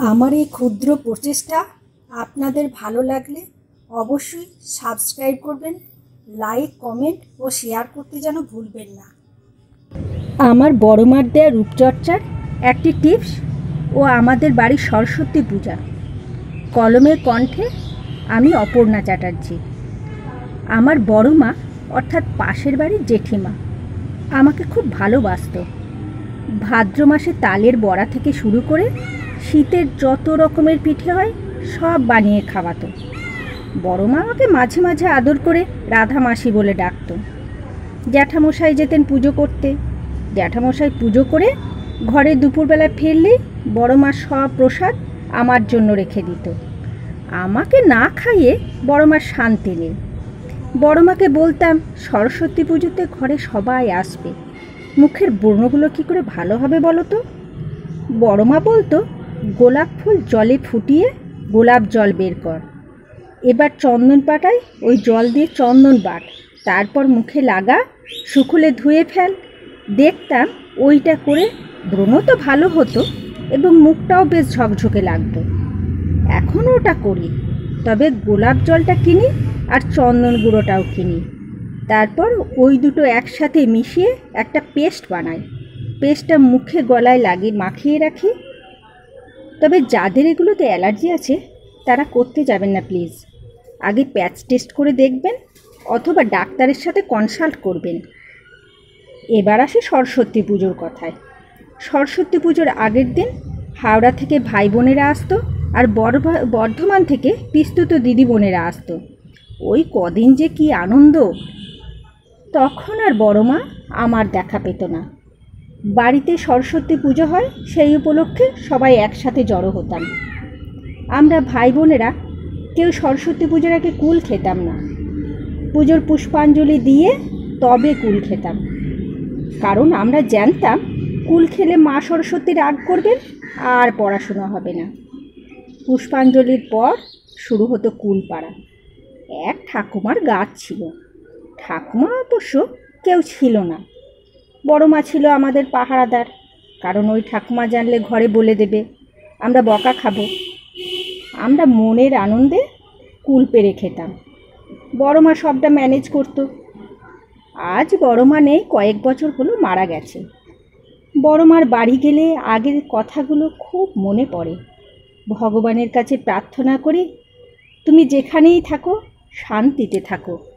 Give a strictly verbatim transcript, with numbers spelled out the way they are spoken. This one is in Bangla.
আমার এই ক্ষুদ্র প্রচেষ্টা আপনাদের ভালো লাগলে অবশ্যই সাবস্ক্রাইব করবেন, লাইক, কমেন্ট ও শেয়ার করতে যেন ভুলবেন না। আমার বড় মার দেয়া রূপচর্চার একটি টিপস ও আমাদের বাড়ির সরস্বতী পূজা। কলমের কণ্ঠে আমি অপর্ণা চ্যাটার্জি। আমার বড় মা অর্থাৎ পাশের বাড়ির জেঠিমা আমাকে খুব ভালোবাসত। ভাদ্র মাসে তালের বড়া থেকে শুরু করে শীতের যত রকমের পিঠে হয় সব বানিয়ে খাওয়াতো। বড় মা আমাকে মাঝে মাঝে আদর করে রাধা মাসি বলে ডাকত। জ্যাঠামশাই যেতেন পুজো করতে। জ্যাঠামশাই পুজো করে ঘরে দুপুরবেলায় ফিরলেই বড় মা সব প্রসাদ আমার জন্য রেখে দিত। আমাকে না খাইয়ে বড় মার শান্তি নেই। বড় মাকে বলতাম সরস্বতী পুজোতে ঘরে সবাই আসবে, মুখের ব্রণগুলো কী করে ভালো হবে বলো তো? বড় মা বলতো, গোলাপ ফুল জলে ফুটিয়ে গোলাপ জল বের কর, এবার চন্দন পাটায় ওই জল দিয়ে চন্দন বাট, তারপর মুখে লাগা, শুকুলে ধুয়ে ফেল। দেখতাম ওইটা করে ব্রণ তো ভালো হতো এবং মুখটাও বেশ ঝকঝকে লাগতো। এখনও ওটা করি, তবে গোলাপ জলটা কিনি আর চন্দন গুঁড়োটাও কিনি। তারপর ওই দুটো একসাথে মিশিয়ে একটা পেস্ট বানাই। পেস্টটা মুখে গলায় লাগিয়ে মাখিয়ে রাখি। তবে যাদের এগুলোতে অ্যালার্জি আছে তারা করতে যাবেন না প্লিজ। আগে প্যাচ টেস্ট করে দেখবেন অথবা ডাক্তারের সাথে কনসাল্ট করবেন। এবার আসি সরস্বতী পুজোর কথায়। সরস্বতী পুজোর আগের দিন হাওড়া থেকে ভাই বোনেরা আসতো আর বর্ধমান থেকে পিস্তুত দিদি বোনেরা আসতো। ওই কদিন যে কি আনন্দ! তখন আর বড় মা আমার দেখা পেত না। বাড়িতে সরস্বতী পুজো হয়, সেই উপলক্ষে সবাই একসাথে জড়ো হতাম। আমরা ভাই বোনেরা কেউ সরস্বতী পুজোর আগে কুল খেতাম না। পুজোর পুষ্পাঞ্জলি দিয়ে তবে কুল খেতাম, কারণ আমরা জানতাম কুল খেলে মা সরস্বতী রাগ করবেন আর পড়াশোনা হবে না। পুষ্পাঞ্জলির পর শুরু হতো কুল পাড়া। এক ঠাকুমার গাছ ছিল। ঠাকুমা অবশ্য কেউ ছিল না। বড় মা ছিল আমাদের পাহারাদার, কারণ ওই ঠাকুমা জানলে ঘরে বলে দেবে আমরা বকা খাবো। আমরা মনের আনন্দে কুল পেড়ে খেতাম। বড় মা সবটা ম্যানেজ করতো। আজ বড় মা নেই, কয়েক বছর হলো মারা গেছে। বড় মার বাড়ি গেলে আগের কথাগুলো খুব মনে পড়ে। ভগবানের কাছে প্রার্থনা করি, তুমি যেখানেই থাকো শান্তিতে থাকো।